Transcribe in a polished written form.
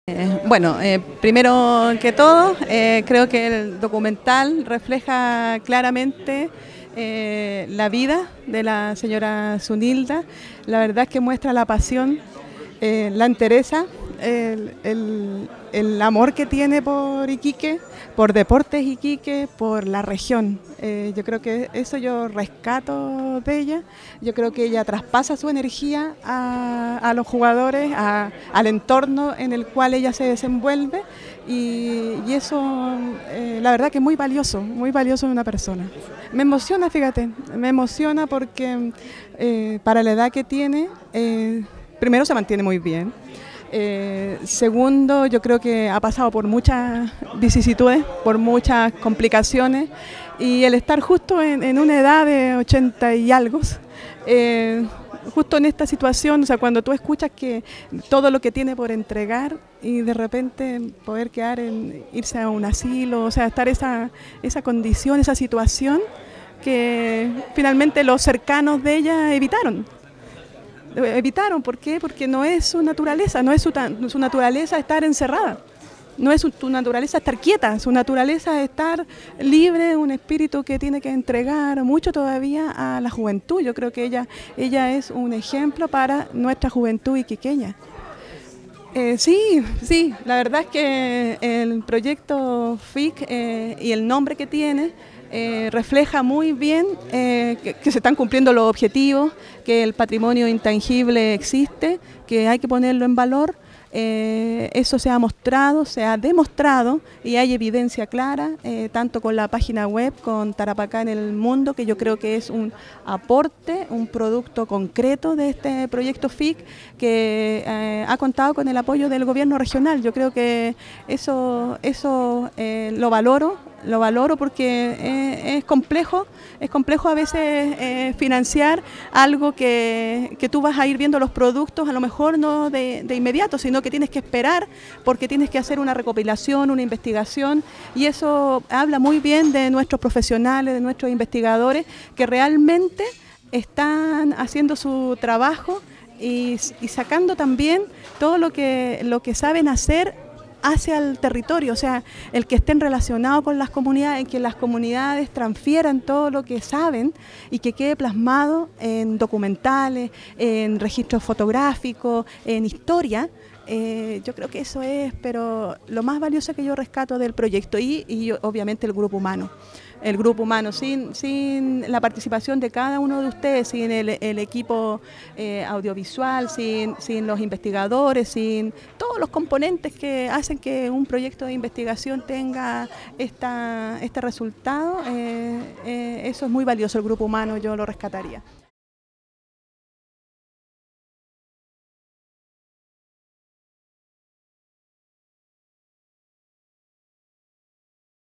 Primero que todo, creo que el documental refleja claramente la vida de la señora Zunilda. La verdad es que muestra la pasión, la entereza, el amor que tiene por Iquique, por Deportes Iquique, por la región. Yo creo que eso yo rescato de ella. Yo creo que ella traspasa su energía a los jugadores, al entorno en el cual ella se desenvuelve y eso la verdad que es muy valioso en una persona. Me emociona, fíjate, me emociona porque para la edad que tiene, primero se mantiene muy bien. Segundo, yo creo que ha pasado por muchas vicisitudes, por muchas complicaciones y el estar justo en una edad de 80 y algo, justo en esta situación, o sea, cuando tú escuchas que todo lo que tiene por entregar y de repente poder irse a un asilo, o sea, estar esa condición, esa situación que finalmente los cercanos de ella evitaron. ¿Por qué? Porque no es su naturaleza, no es su naturaleza estar encerrada, no es su naturaleza estar quieta, su naturaleza es estar libre, un espíritu que tiene que entregar mucho todavía a la juventud. Yo creo que ella es un ejemplo para nuestra juventud iquiqueña. Sí, la verdad es que el proyecto FIC y el nombre que tiene refleja muy bien que se están cumpliendo los objetivos, que el patrimonio intangible existe, que hay que ponerlo en valor. Eso se ha mostrado, se ha demostrado y hay evidencia clara, tanto con la página web, con Tarapacá en el Mundo, que yo creo que es un aporte, un producto concreto de este proyecto FIC que ha contado con el apoyo del gobierno regional. Yo creo que eso lo valoro porque es complejo a veces financiar algo que tú vas a ir viendo los productos, a lo mejor no de inmediato, sino que tienes que esperar porque tienes que hacer una recopilación, una investigación, y eso habla muy bien de nuestros profesionales, de nuestros investigadores que realmente están haciendo su trabajo y sacando también todo lo que saben hacer hacia el territorio, o sea, el que estén relacionados con las comunidades, en que las comunidades transfieran todo lo que saben y que quede plasmado en documentales, en registros fotográficos, en historia. Yo creo que eso es, pero lo más valioso que yo rescato del proyecto y obviamente el grupo humano. El grupo humano, sin la participación de cada uno de ustedes, sin el equipo audiovisual, sin los investigadores, sin todos los componentes que hacen que un proyecto de investigación tenga este resultado, eso es muy valioso, el grupo humano yo lo rescataría.